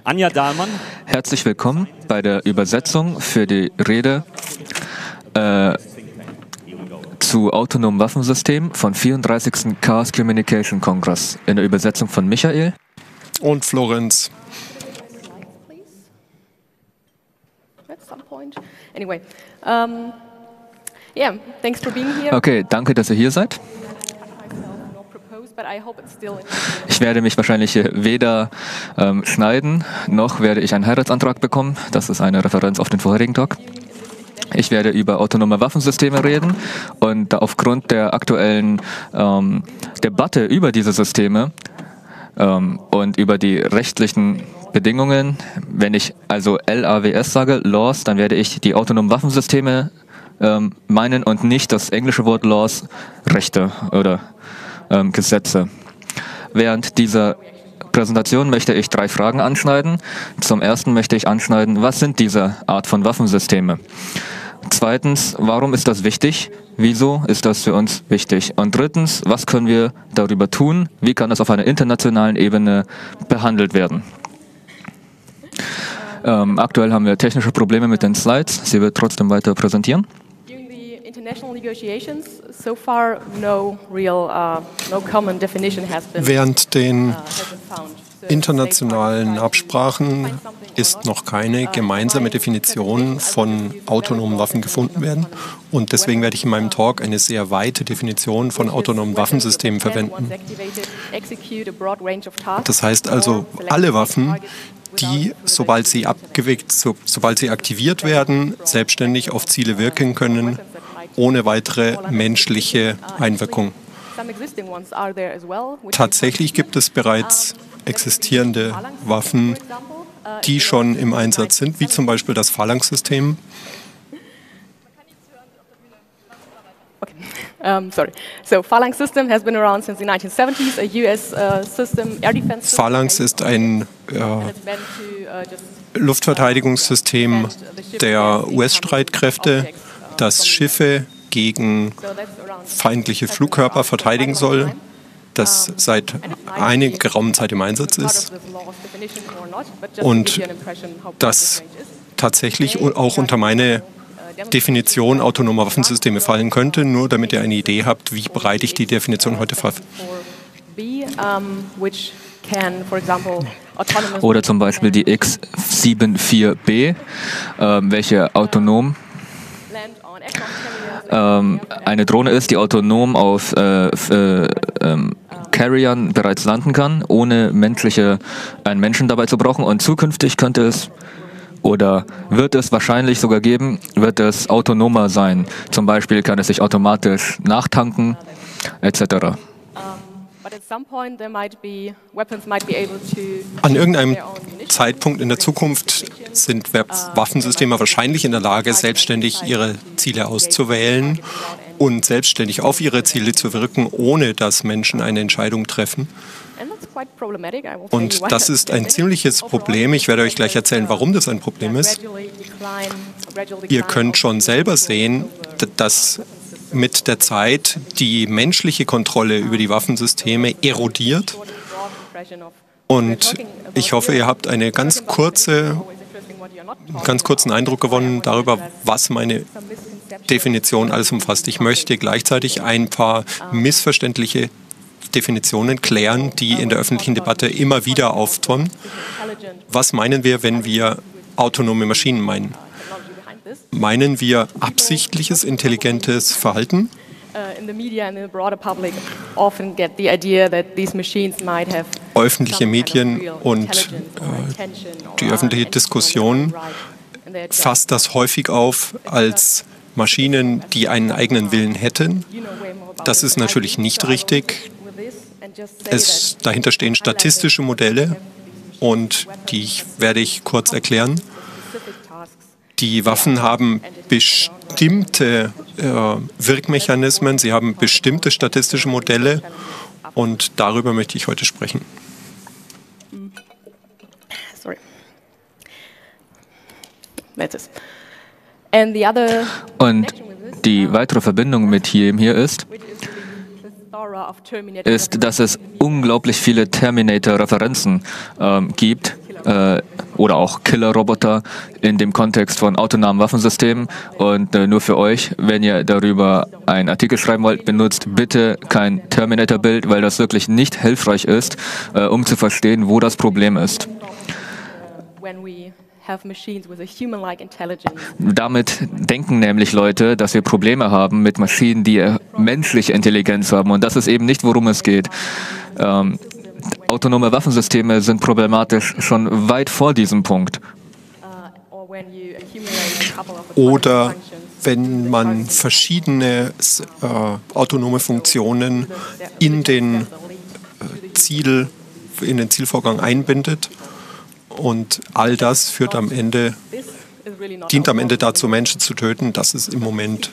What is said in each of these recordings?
Anja Dahlmann. Herzlich willkommen bei der Übersetzung für die Rede zu autonomen Waffensystemen von 34. Chaos Communication Congress in der Übersetzung von Michael und Florenz. Okay, danke, dass ihr hier seid. Ich werde mich wahrscheinlich weder schneiden, noch werde ich einen Heiratsantrag bekommen. Das ist eine Referenz auf den vorherigen Talk. Ich werde über autonome Waffensysteme reden und aufgrund der aktuellen Debatte über diese Systeme und über die rechtlichen Bedingungen, wenn ich also LAWS sage, Laws, dann werde ich die autonomen Waffensysteme meinen und nicht das englische Wort Laws, Rechte oder Gesetze. Während dieser Präsentation möchte ich 3 Fragen anschneiden. Zum ersten möchte ich anschneiden, was sind diese Art von Waffensysteme? Zweitens, warum ist das wichtig? Wieso ist das für uns wichtig? Und drittens, was können wir darüber tun? Wie kann das auf einer internationalen Ebene behandelt werden? Aktuell haben wir technische Probleme mit den Slides. Sie wird trotzdem weiter präsentieren. Während den internationalen Absprachen ist noch keine gemeinsame Definition von autonomen Waffen gefunden werden. Und deswegen werde ich in meinem Talk eine sehr weite Definition von autonomen Waffensystemen verwenden. Das heißt also, alle Waffen, die, sobald sie aktiviert werden, selbstständig auf Ziele wirken können, ohne weitere menschliche Einwirkung. Tatsächlich gibt es bereits existierende Waffen, die schon im Einsatz sind, wie zum Beispiel das Phalanx-System. Phalanx ist ein Luftverteidigungssystem der US-Streitkräfte, das Schiffe gegen feindliche Flugkörper verteidigen soll, das seit einiger geraumer Zeit im Einsatz ist und das tatsächlich auch unter meine Definition autonomer Waffensysteme fallen könnte, nur damit ihr eine Idee habt, wie breit ich die Definition heute fasse. Oder zum Beispiel die X-74B, welche autonom eine Drohne ist, die autonom auf Carriern bereits landen kann, ohne einen Menschen dabei zu brauchen. Und zukünftig könnte es oder wird es wahrscheinlich sogar geben, wird es autonomer sein. Zum Beispiel kann es sich automatisch nachtanken, etc. An irgendeinem Zeitpunkt in der Zukunft sind Waffensysteme wahrscheinlich in der Lage, selbstständig ihre Ziele auszuwählen und selbstständig auf ihre Ziele zu wirken, ohne dass Menschen eine Entscheidung treffen. Und das ist ein ziemliches Problem. Ich werde euch gleich erzählen, warum das ein Problem ist. Ihr könnt schon selber sehen, dass mit der Zeit die menschliche Kontrolle über die Waffensysteme erodiert. Und ich hoffe, ihr habt einen ganz kurzen Eindruck gewonnen darüber, was meine Definition alles umfasst. Ich möchte gleichzeitig ein paar missverständliche Definitionen klären, die in der öffentlichen Debatte immer wieder auftauchen. Was meinen wir, wenn wir autonome Maschinen meinen? Meinen wir absichtliches, intelligentes Verhalten? Öffentliche Medien und die öffentliche Diskussion fasst das häufig auf als Maschinen, die einen eigenen Willen hätten. Das ist natürlich nicht richtig. Dahinter stehen statistische Modelle und die werde ich kurz erklären. Die Waffen haben bestimmte Wirkmechanismen, sie haben bestimmte statistische Modelle und darüber möchte ich heute sprechen. Und die weitere Verbindung mit hier ist, dass es unglaublich viele Terminator-Referenzen gibt oder auch Killer-Roboter in dem Kontext von autonomen Waffensystemen. Und nur für euch, wenn ihr darüber einen Artikel schreiben wollt, benutzt bitte kein Terminator-Bild, weil das wirklich nicht hilfreich ist, um zu verstehen, wo das Problem ist. Damit denken nämlich Leute, dass wir Probleme haben mit Maschinen, die menschliche Intelligenz haben. Und das ist eben nicht, worum es geht. Autonome Waffensysteme sind problematisch schon weit vor diesem Punkt. Oder wenn man verschiedene autonome Funktionen in den Zielvorgang einbindet. Und all das dient am Ende dazu, Menschen zu töten. Das ist im Moment.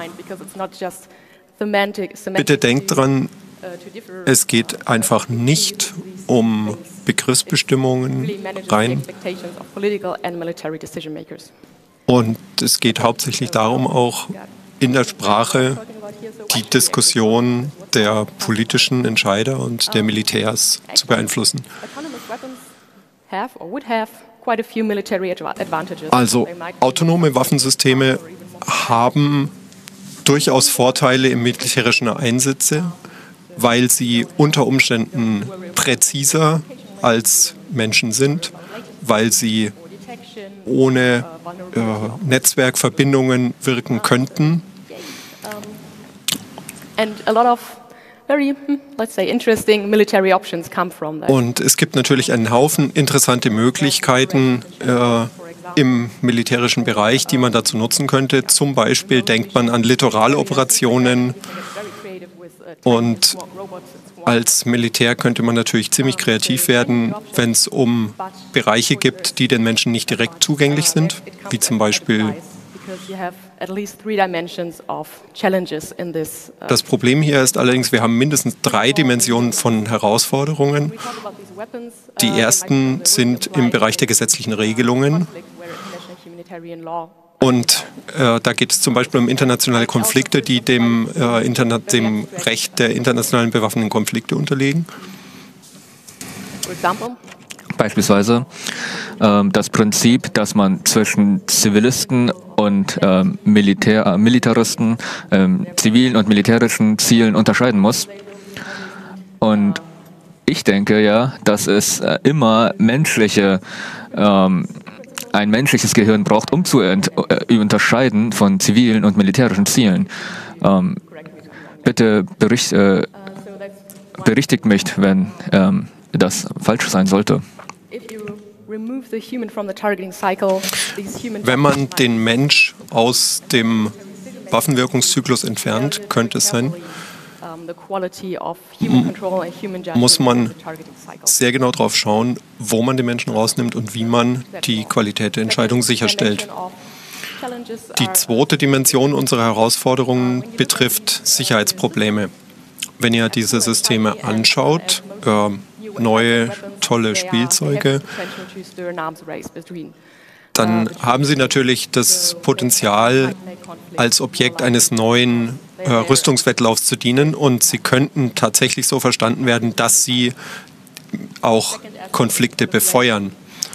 Bitte denkt dran, es geht einfach nicht um Begriffsbestimmungen rein. Und es geht hauptsächlich darum, auch in der Sprache die Diskussion der politischen Entscheider und der Militärs zu beeinflussen. Also autonome Waffensysteme haben durchaus Vorteile im militärischen Einsätze, weil sie unter Umständen präziser als Menschen sind, weil sie ohne Netzwerkverbindungen wirken könnten. Und es gibt natürlich einen Haufen interessante Möglichkeiten im militärischen Bereich, die man dazu nutzen könnte. Zum Beispiel denkt man an Littoraloperationen. Und als Militär könnte man natürlich ziemlich kreativ werden, wenn es um Bereiche gibt, die den Menschen nicht direkt zugänglich sind, wie zum Beispiel. Das Problem hier ist allerdings, wir haben mindestens 3 Dimensionen von Herausforderungen. Die ersten sind im Bereich der gesetzlichen Regelungen. Und da geht es zum Beispiel um internationale Konflikte, die dem Recht der internationalen bewaffneten Konflikte unterliegen. Beispielsweise das Prinzip, dass man zwischen Zivilisten und Militaristen, zivilen und militärischen Zielen unterscheiden muss. Und ich denke ja, dass es immer ein menschliches Gehirn braucht, um zu unterscheiden von zivilen und militärischen Zielen. Bitte berichtigt mich, wenn das falsch sein sollte. Wenn man den Mensch aus dem Waffenwirkungszyklus entfernt, könnte es sein, muss man sehr genau darauf schauen, wo man den Menschen rausnimmt und wie man die Qualität der Entscheidung sicherstellt. Die zweite Dimension unserer Herausforderungen betrifft Sicherheitsprobleme. Wenn ihr diese Systeme anschaut, neue, tolle Spielzeuge, dann haben sie natürlich das Potenzial, als Objekt eines neuen Rüstungswettlaufs zu dienen, und sie könnten tatsächlich so verstanden werden, dass sie auch Konflikte befeuern.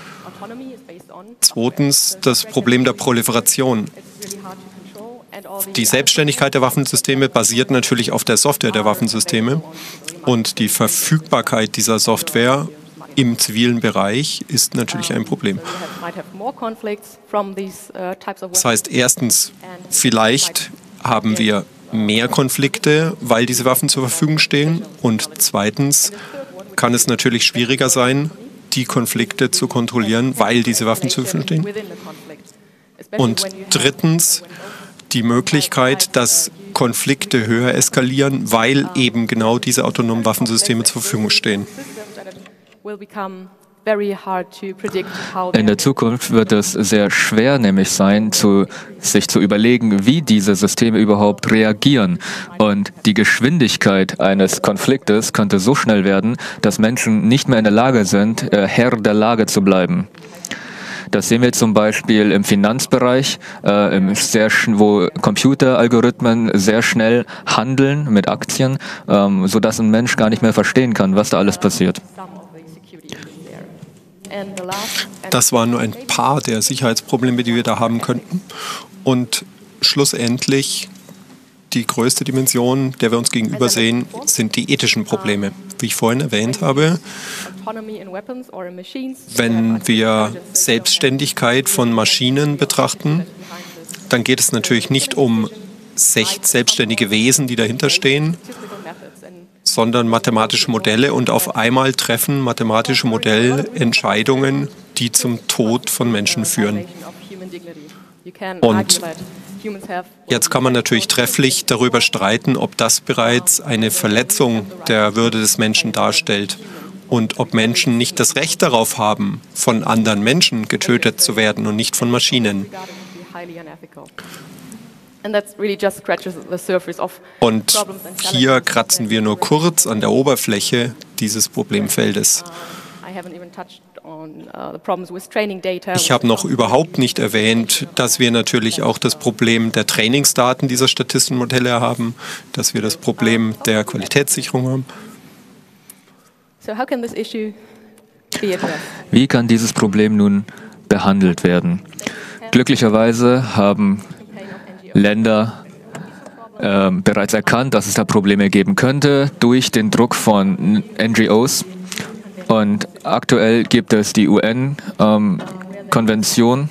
Zweitens das Problem der Proliferation. Die Selbstständigkeit der Waffensysteme basiert natürlich auf der Software der Waffensysteme, und die Verfügbarkeit dieser Software im zivilen Bereich ist natürlich ein Problem. Das heißt, erstens, vielleicht haben wir mehr Konflikte, weil diese Waffen zur Verfügung stehen, und zweitens kann es natürlich schwieriger sein, die Konflikte zu kontrollieren, weil diese Waffen zur Verfügung stehen. Und drittens die Möglichkeit, dass Konflikte höher eskalieren, weil eben genau diese autonomen Waffensysteme zur Verfügung stehen. In der Zukunft wird es sehr schwer nämlich sein, sich zu überlegen, wie diese Systeme überhaupt reagieren. Und die Geschwindigkeit eines Konfliktes könnte so schnell werden, dass Menschen nicht mehr in der Lage sind, Herr der Lage zu bleiben. Das sehen wir zum Beispiel im Finanzbereich, wo Computeralgorithmen sehr schnell handeln mit Aktien, sodass ein Mensch gar nicht mehr verstehen kann, was da alles passiert. Das waren nur ein paar der Sicherheitsprobleme, die wir da haben könnten. Und schlussendlich die größte Dimension, der wir uns gegenüber sehen, sind die ethischen Probleme. Wie ich vorhin erwähnt habe, wenn wir Selbstständigkeit von Maschinen betrachten, dann geht es natürlich nicht um selbstständige Wesen, die dahinter stehen, sondern mathematische Modelle, und auf einmal treffen mathematische Modelle Entscheidungen, die zum Tod von Menschen führen. Und jetzt kann man natürlich trefflich darüber streiten, ob das bereits eine Verletzung der Würde des Menschen darstellt und ob Menschen nicht das Recht darauf haben, von anderen Menschen getötet zu werden und nicht von Maschinen. Und hier kratzen wir nur kurz an der Oberfläche dieses Problemfeldes. Ich habe noch überhaupt nicht erwähnt, dass wir natürlich auch das Problem der Trainingsdaten dieser Statistenmodelle haben, dass wir das Problem der Qualitätssicherung haben. Wie kann dieses Problem nun behandelt werden? Glücklicherweise haben Länder bereits erkannt, dass es da Probleme geben könnte durch den Druck von NGOs. Und aktuell gibt es die UN-Konvention,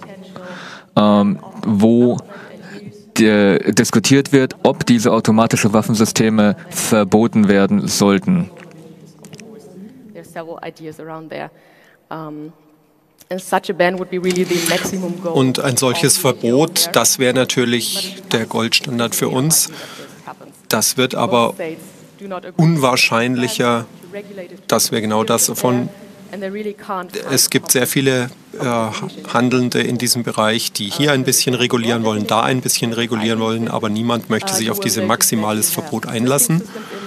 wo diskutiert wird, ob diese automatischen Waffensysteme verboten werden sollten. Und ein solches Verbot, das wäre natürlich der Goldstandard für uns. Das wird aber unwahrscheinlicher, dass wir genau das davon. Es gibt sehr viele Handelnde in diesem Bereich, die hier ein bisschen regulieren wollen, da ein bisschen regulieren wollen, aber niemand möchte sich auf dieses maximales Verbot einlassen.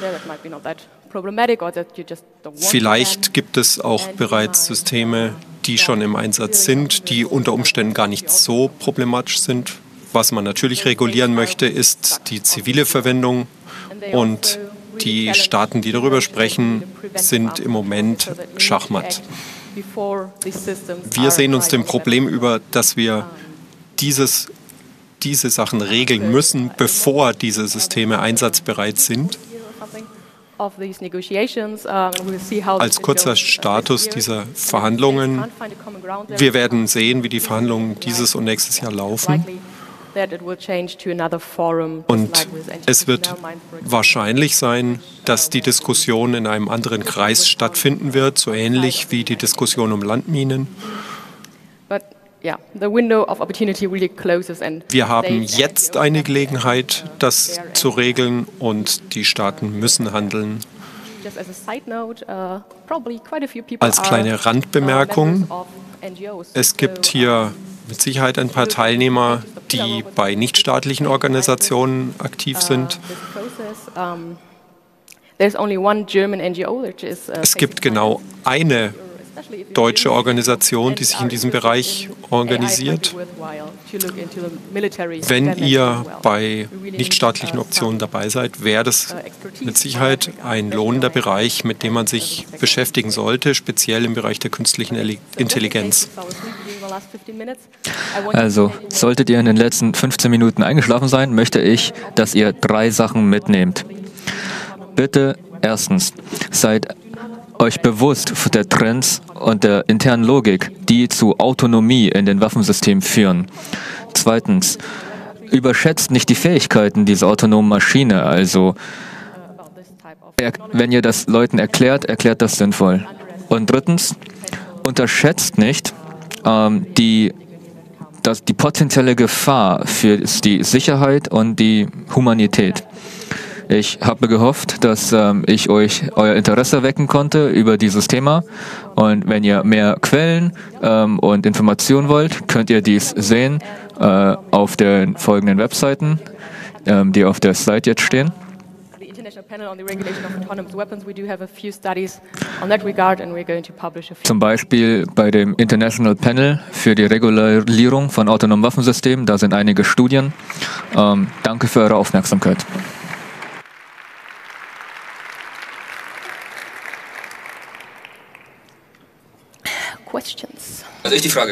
Vielleicht gibt es auch bereits Systeme, die schon im Einsatz sind, die unter Umständen gar nicht so problematisch sind. Was man natürlich regulieren möchte, ist die zivile Verwendung, und die Staaten, die darüber sprechen, sind im Moment Schachmatt. Wir sehen uns dem Problem über, dass wir diese Sachen regeln müssen, bevor diese Systeme einsatzbereit sind. Als kurzer Status dieser Verhandlungen: Wir werden sehen, wie die Verhandlungen dieses und nächstes Jahr laufen. Und es wird wahrscheinlich sein, dass die Diskussion in einem anderen Kreis stattfinden wird, so ähnlich wie die Diskussion um Landminen. Wir haben jetzt eine Gelegenheit, das zu regeln, und die Staaten müssen handeln. Als kleine Randbemerkung: Es gibt hier mit Sicherheit ein paar Teilnehmer, die bei nichtstaatlichen Organisationen aktiv sind. Es gibt genau eine deutsche Organisation, die sich in diesem Bereich organisiert. Wenn ihr bei nichtstaatlichen Optionen dabei seid, wäre das mit Sicherheit ein lohnender Bereich, mit dem man sich beschäftigen sollte, speziell im Bereich der künstlichen Intelligenz. Also, solltet ihr in den letzten 15 Minuten eingeschlafen sein, möchte ich, dass ihr 3 Sachen mitnehmt. Bitte, erstens, seid euch bewusst der Trends und der internen Logik, die zu Autonomie in den Waffensystemen führen. Zweitens, überschätzt nicht die Fähigkeiten dieser autonomen Maschine. Also, wenn ihr das Leuten erklärt das sinnvoll. Und drittens, unterschätzt nicht die potenzielle Gefahr für die Sicherheit und die Humanität. Ich habe gehofft, dass ich euch euer Interesse wecken konnte über dieses Thema. Und wenn ihr mehr Quellen und Informationen wollt, könnt ihr dies sehen auf den folgenden Webseiten, die auf der Slide jetzt stehen. Zum Beispiel bei dem International Panel für die Regulierung von autonomen Waffensystemen, da sind einige Studien. Danke für eure Aufmerksamkeit. Also ich die Frage.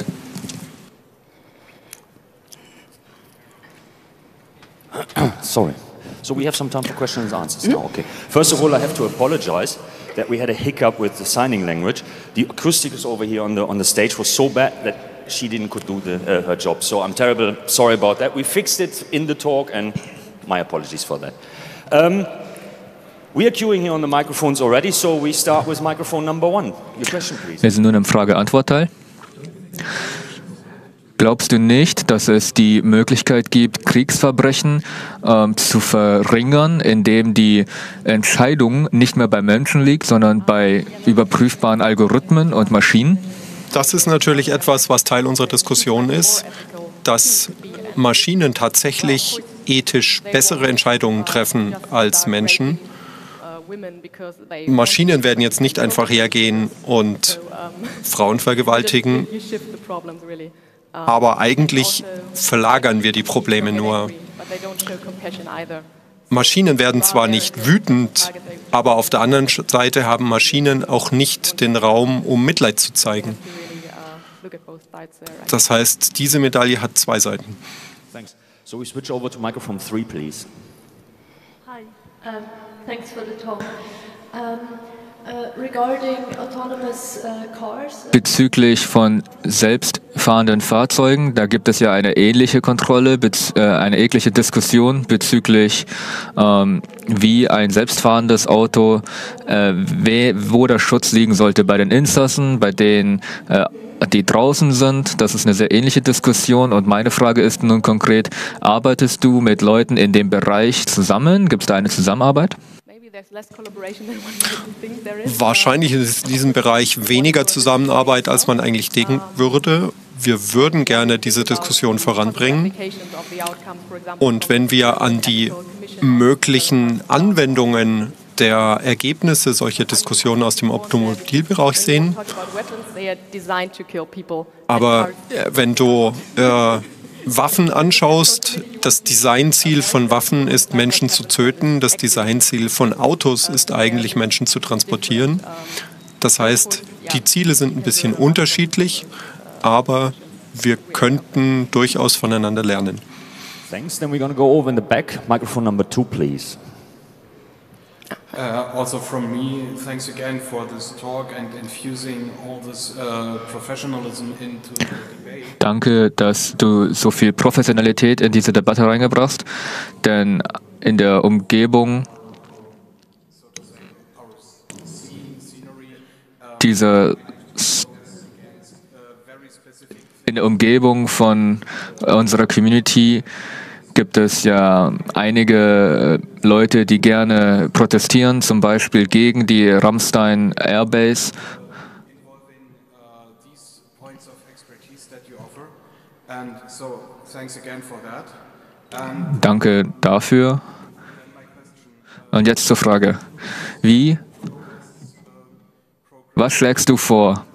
Sorry. So we have some time for questions and answers now. Okay. First of all, I have to apologize that we had a hiccup with the signing language. The acoustics over here on the stage was so bad that she could do her job. So I'm terribly sorry about that. We fixed it in the talk, and my apologies for that. We are queuing here on the microphones already, so we start with microphone number 1. Your question, please. Wir sind nun im Frage-Antwort-Teil. Glaubst du nicht, dass es die Möglichkeit gibt, Kriegsverbrechen zu verringern, indem die Entscheidung nicht mehr bei Menschen liegt, sondern bei überprüfbaren Algorithmen und Maschinen? Das ist natürlich etwas, was Teil unserer Diskussion ist, dass Maschinen tatsächlich ethisch bessere Entscheidungen treffen als Menschen. Maschinen werden jetzt nicht einfach hergehen und Frauen vergewaltigen, aber eigentlich verlagern wir die Probleme nur. Maschinen werden zwar nicht wütend, aber auf der anderen Seite haben Maschinen auch nicht den Raum, um Mitleid zu zeigen. Das heißt, diese Medaille hat zwei Seiten. Thanks. So we switch over to microphone 3, please. Hi. Thanks for the talk. Regarding autonomous cars. Bezüglich von selbstfahrenden Fahrzeugen, da gibt es ja eine ähnliche Kontrolle, eine ähnliche Diskussion bezüglich, wie ein selbstfahrendes Auto, wo der Schutz liegen sollte, bei den Insassen, bei denen die draußen sind. Das ist eine sehr ähnliche Diskussion und meine Frage ist nun konkret, arbeitest du mit Leuten in dem Bereich zusammen? Gibt es da eine Zusammenarbeit? Wahrscheinlich ist in diesem Bereich weniger Zusammenarbeit, als man eigentlich denken würde. Wir würden gerne diese Diskussion voranbringen. Und wenn wir an die möglichen Anwendungen der Ergebnisse solcher Diskussionen aus dem Automobilbereich sehen. Aber wenn du Waffen anschaust, das Designziel von Waffen ist, Menschen zu töten. Das Designziel von Autos ist eigentlich, Menschen zu transportieren. Das heißt, die Ziele sind ein bisschen unterschiedlich, aber wir könnten durchaus voneinander lernen. Thanks. Then we're going to go over in the back. Microphone number 2, please. Also from me, thanks again for this talk and infusing all this professionalism into the debate. Danke, dass du so viel Professionalität in diese Debatte reingebracht, denn in der Umgebung von unserer Community gibt es ja einige Leute, die gerne protestieren, zum Beispiel gegen die Ramstein Airbase. Danke dafür. Und jetzt zur Frage. Was schlägst du vor?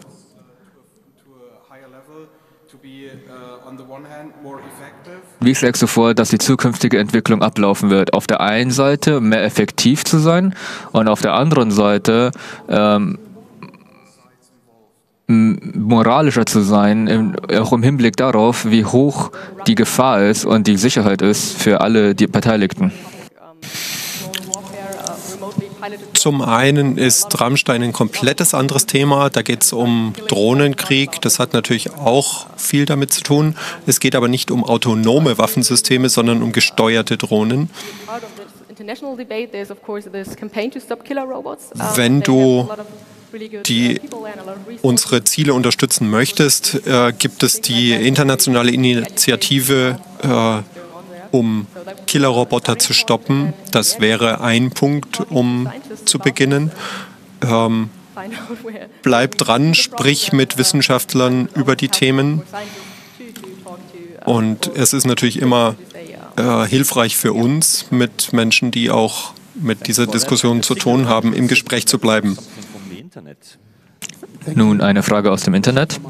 Wie schlägst du vor, dass die zukünftige Entwicklung ablaufen wird? Auf der einen Seite mehr effektiv zu sein und auf der anderen Seite moralischer zu sein, auch im Hinblick darauf, wie hoch die Gefahr ist und die Sicherheit ist für alle die Beteiligten. Zum einen ist Rammstein ein komplettes anderes Thema. Da geht es um Drohnenkrieg. Das hat natürlich auch viel damit zu tun. Es geht aber nicht um autonome Waffensysteme, sondern um gesteuerte Drohnen. Wenn du unsere Ziele unterstützen möchtest, gibt es die internationale Initiative, um Killerroboter zu stoppen. Das wäre ein Punkt, um zu beginnen. Bleib dran, sprich mit Wissenschaftlern über die Themen. Und es ist natürlich immer hilfreich für uns, mit Menschen, die auch mit dieser Diskussion zu tun haben, im Gespräch zu bleiben. Nun eine Frage aus dem Internet.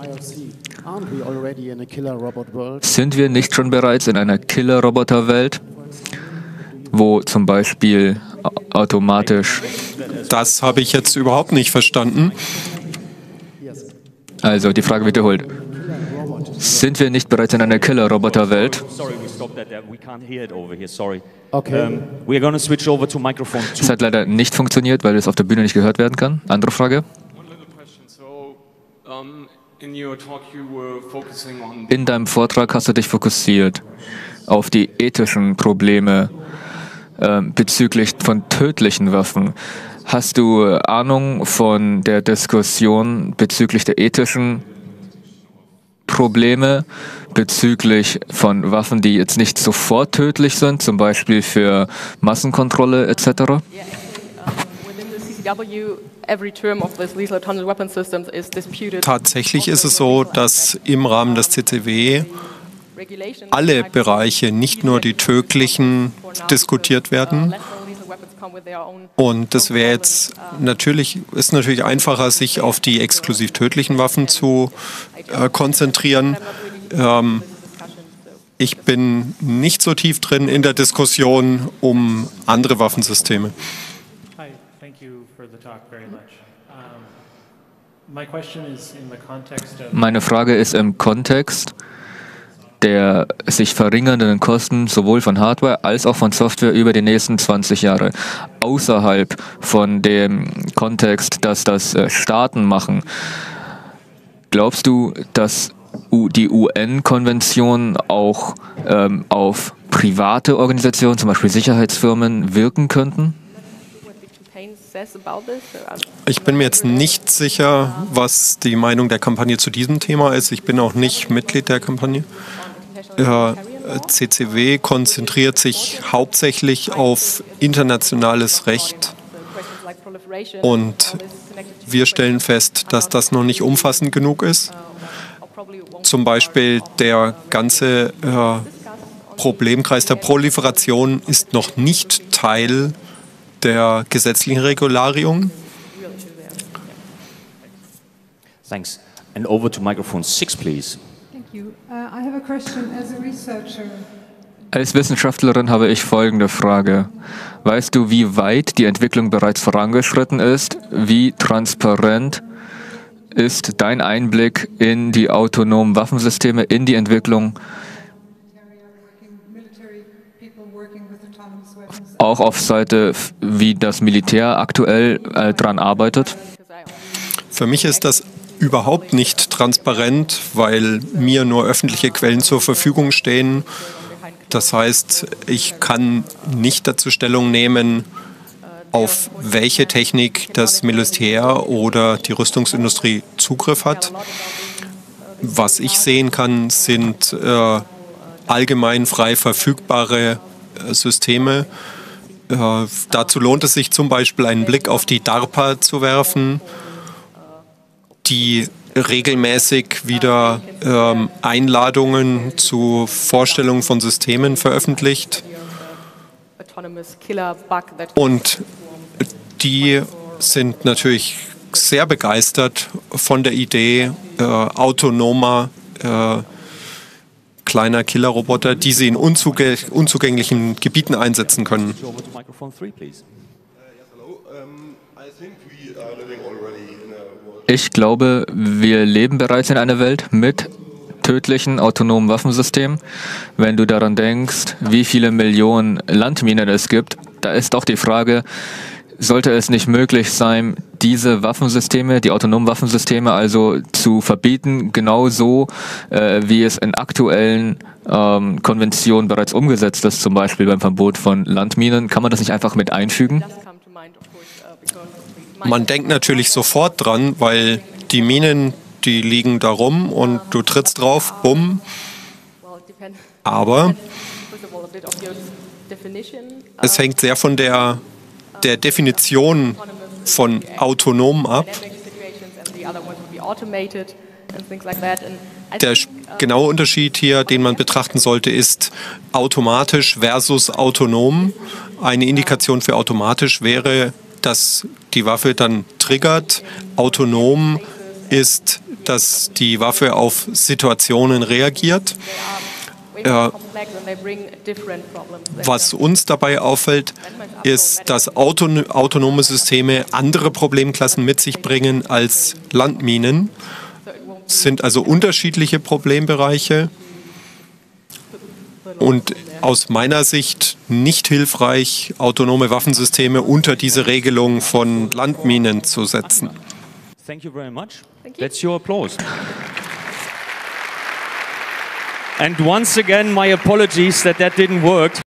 Sind wir nicht schon bereits in einer Killer-Roboter-Welt, wo zum Beispiel automatisch... Das habe ich jetzt überhaupt nicht verstanden. Also die Frage wiederholt. Sind wir nicht bereits in einer Killer-Roboter-Welt? Sorry, we stopped that there. We can't hear it over here. Sorry. Okay. We are going to switch over to microphone Es 2. hat leider nicht funktioniert, weil es auf der Bühne nicht gehört werden kann. Andere Frage? One little question. So, in your talk, you were focusing on In deinem Vortrag hast du dich fokussiert auf die ethischen Probleme bezüglich von tödlichen Waffen. Hast du Ahnung von der Diskussion bezüglich der ethischen Probleme bezüglich von Waffen, die jetzt nicht sofort tödlich sind, zum Beispiel für Massenkontrolle etc.? Within the CCW, every term of this lethal autonomous weapon systems is disputed. Tatsächlich ist es so, dass im Rahmen des CCW alle Bereiche, nicht nur die tödlichen, diskutiert werden. Und das wäre jetzt ist natürlich einfacher, sich auf die exklusiv tödlichen Waffen zu konzentrieren. Ich bin nicht so tief drin in der Diskussion um andere Waffensysteme. Hi, thank you for the talk very much. My question is in the context of Meine Frage ist im Kontext der sich verringernden Kosten sowohl von Hardware als auch von Software über die nächsten 20 Jahre. Außerhalb von dem Kontext, dass das Staaten machen, glaubst du, dass die UN-Konventionen auch auf private Organisationen, zum Beispiel Sicherheitsfirmen, wirken könnten? Ich bin mir jetzt nicht sicher, was die Meinung der Kampagne zu diesem Thema ist. Ich bin auch nicht Mitglied der Kampagne. CCW konzentriert sich hauptsächlich auf internationales Recht und wir stellen fest, dass das noch nicht umfassend genug ist. Zum Beispiel der ganze Problemkreis der Proliferation ist noch nicht Teil der gesetzlichen Regularien. Thanks. And over to microphone 6, please. Thank you. I have a question as a researcher. Als Wissenschaftlerin habe ich folgende Frage. Weißt du, wie weit die Entwicklung bereits vorangeschritten ist? Wie transparent ist dein Einblick in die autonomen Waffensysteme, in die Entwicklung, auch auf Seite, wie das Militär aktuell dran arbeitet? Für mich ist das überhaupt nicht transparent, weil mir nur öffentliche Quellen zur Verfügung stehen. Das heißt, ich kann nicht dazu Stellung nehmen, auf welche Technik das Militär oder die Rüstungsindustrie Zugriff hat. Was ich sehen kann, sind allgemein frei verfügbare Systeme. Dazu lohnt es sich zum Beispiel, einen Blick auf die DARPA zu werfen, die regelmäßig wieder Einladungen zu Vorstellungen von Systemen veröffentlicht. Und die sind natürlich sehr begeistert von der Idee autonomer kleiner Killerroboter, die sie in unzugänglichen Gebieten einsetzen können. Over to microphone 3, please. Ich glaube, wir leben bereits in einer Welt mit tödlichen autonomen Waffensystemen. Wenn du daran denkst, wie viele Millionen Landminen es gibt, da ist auch die Frage, sollte es nicht möglich sein, diese Waffensysteme, die autonomen Waffensysteme also zu verbieten, genauso wie es in aktuellen Konventionen bereits umgesetzt ist, zum Beispiel beim Verbot von Landminen? Kann man das nicht einfach mit einfügen? Man denkt natürlich sofort dran, weil die Minen, die liegen da rum und du trittst drauf, bumm. Aber es hängt sehr von der Definition von autonom ab. Der genaue Unterschied hier, den man betrachten sollte, ist automatisch versus autonom. Eine Indikation für automatisch wäre, dass die Waffe dann triggert. Autonom ist, dass die Waffe auf Situationen reagiert. Was uns dabei auffällt, ist, dass autonome Systeme andere Problemklassen mit sich bringen als Landminen. sind also unterschiedliche Problembereiche und aus meiner Sicht nicht hilfreich, autonome Waffensysteme unter diese Regelung von Landminen zu setzen. Thank you very much. That's your applause. And once again, my apologies that didn't work.